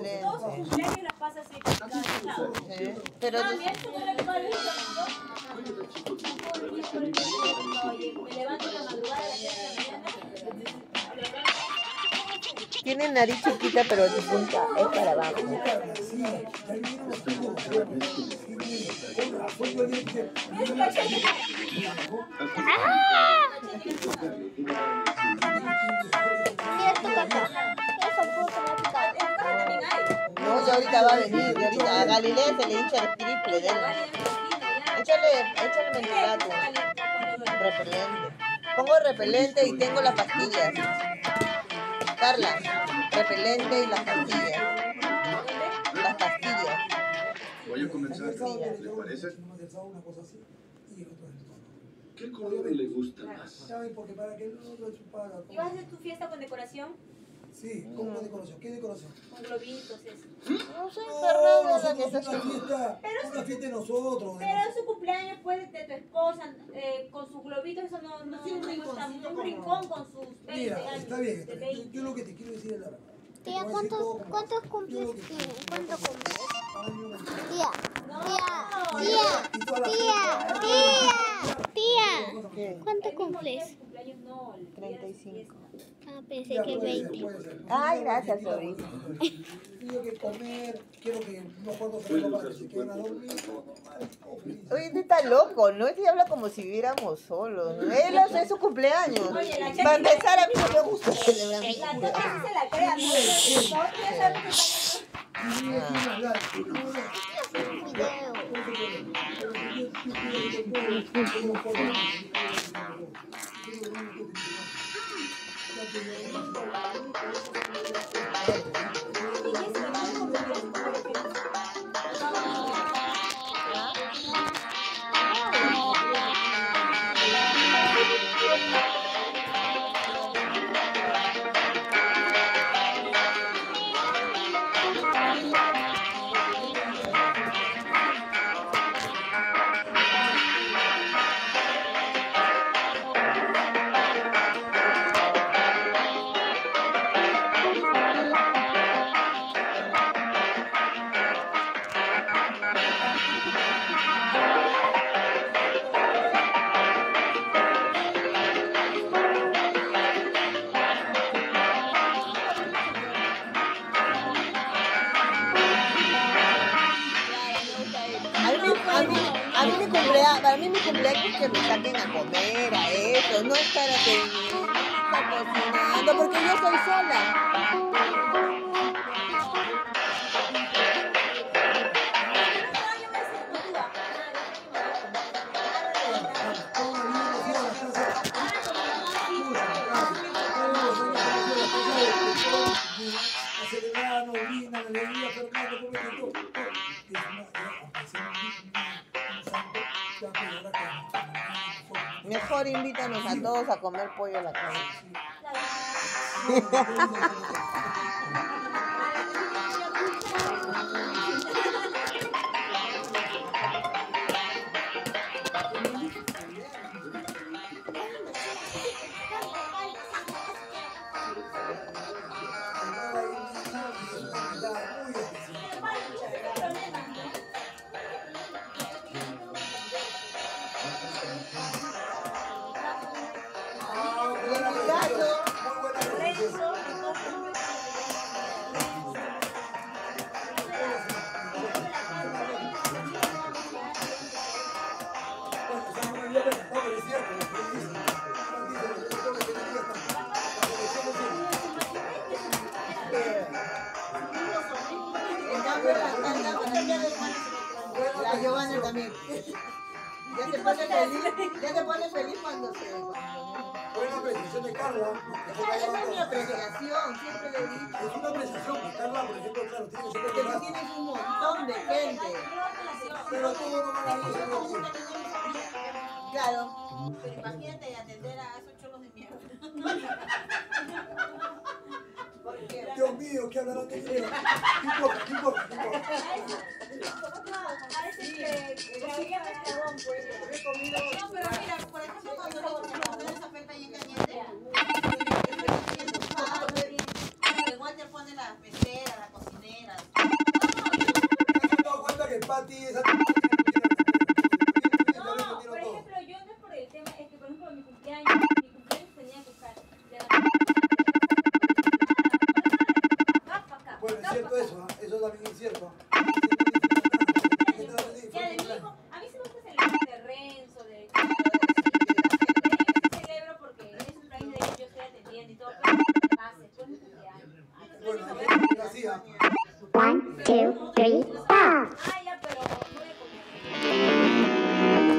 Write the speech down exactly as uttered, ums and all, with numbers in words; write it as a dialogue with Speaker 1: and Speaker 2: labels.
Speaker 1: excelente.
Speaker 2: Todos sus cumpleaños la pasa así, cada lado.
Speaker 1: Sí. Pero
Speaker 2: Ah, mira, esto no le va a decir me levanto en la madrugada a las seis de la mañana.
Speaker 1: tiene nariz chiquita, pero su punta es para abajo.
Speaker 3: Mira tu caca. Eso puedo tomar tu caca.
Speaker 1: No, ya ahorita va a venir. Y ahorita a Galilea se le hincha el triple de él. Échale, échale mentolato. Repelente. Pongo repelente y tengo las pastillas. Carla, repelente y las pastillas. Las pastillas.
Speaker 4: Voy a comenzar, ¿le parece? ¿Qué color le gusta más?
Speaker 2: ¿Y vas a hacer tu fiesta con decoración?
Speaker 5: Sí, ¿cómo decoración? ¿Qué decoración?
Speaker 2: Con globitos, eso.
Speaker 1: No sé,
Speaker 5: No,
Speaker 1: Fernanda, la
Speaker 5: nosotros
Speaker 1: que
Speaker 5: es
Speaker 1: está
Speaker 5: una fiesta, una fiesta de nosotros. de
Speaker 2: Pero
Speaker 5: nosotros.
Speaker 2: es su cumpleaños, pues, de tu esposa, eh, con sus globitos, eso no, no, no me gusta. Un rincón con sus veinte
Speaker 5: Mira,
Speaker 2: años.
Speaker 5: está bien, está
Speaker 2: de
Speaker 5: bien. Yo,
Speaker 2: veinte.
Speaker 5: yo lo que te quiero decir es la verdad. Te
Speaker 3: Tía,
Speaker 5: voy a decir
Speaker 3: ¿cuántos,
Speaker 5: todo como-
Speaker 3: cuántos
Speaker 5: yo
Speaker 3: cumples
Speaker 5: lo que
Speaker 3: tienes?
Speaker 5: quiero.
Speaker 3: ¿Cuántos cumples?
Speaker 5: Año,
Speaker 3: Tía,
Speaker 2: No,
Speaker 3: tía,
Speaker 5: y toda la
Speaker 3: tía,
Speaker 5: gente-
Speaker 3: tía, tía.
Speaker 1: ¿Qué?
Speaker 3: ¿Cuánto
Speaker 2: el mismo día
Speaker 3: cumples?
Speaker 2: del cumpleaños no, el día de su
Speaker 1: treinta y cinco.
Speaker 2: fiesta.
Speaker 3: Ah, pensé
Speaker 5: Ya,
Speaker 3: que
Speaker 5: puede ser,
Speaker 3: veinte.
Speaker 5: puede ser.
Speaker 1: Ay,
Speaker 5: Yo
Speaker 1: gracias,
Speaker 5: quiero
Speaker 1: Flori.
Speaker 5: que- Quiero que comer, quiero que no puedo hacerlo para que se queden a dormir. todo normal, todo feliz.
Speaker 1: Oye, este está loco, ¿no? Este habla como si viviéramos solos, ¿no? Él hace su cumpleaños.
Speaker 2: Oye, la
Speaker 1: Para
Speaker 2: Chaki-
Speaker 1: empezar, a mí no me gusta celebrar mi
Speaker 2: La Chaki
Speaker 1: cumpleaños.
Speaker 2: sí se la crea, ¿no? Nosotros ya sabemos que está-
Speaker 5: Y no quiero hablar.
Speaker 1: A mí, a mí, a mí mi cumpleaños, para mí mi cumpleaños es que me saquen a comer, a eso, no estar a que estar cocinando, porque yo soy sola.
Speaker 5: A celebrar, no orina, la alegría, Fernando, come de todo.
Speaker 1: Mejor invítanos a todos a comer pollo a la calle. La Giovanna también. Ya te pone feliz, ya te pone feliz cuando se...
Speaker 5: Buena apreciación de Carla.
Speaker 1: Esa es mi apreciación, siempre le digo.
Speaker 5: Es una apreciación que Carla, por ejemplo, claro, tiene que
Speaker 1: Porque tú tienes un montón de gente.
Speaker 5: pero tú no me la dices.
Speaker 1: Claro.
Speaker 6: Pero imagínate atender a esos cholos de mierda.
Speaker 5: Dios mío, ¿qué hablarán de mí? ¿Qué importa? ¿Qué importa? ¿Qué importa?
Speaker 2: A veces que que había pescadón, pues.
Speaker 5: He comido...
Speaker 6: No, pero mira, por ejemplo, cuando nosotros nos esa oferta ahí en Cañete, el Walter pone la mesera, la cocinera,
Speaker 5: también es cierto.
Speaker 2: Ya de mi hijo, a mí se me gusta celebrar de Renzo, de celebro porque es un país de que yo estoy atendiendo y todo, pero pase, después mi cumpleaños.
Speaker 5: Bueno, así, ¿ah?
Speaker 3: One, two, three, four.
Speaker 2: Ah, ya, pero no de comer.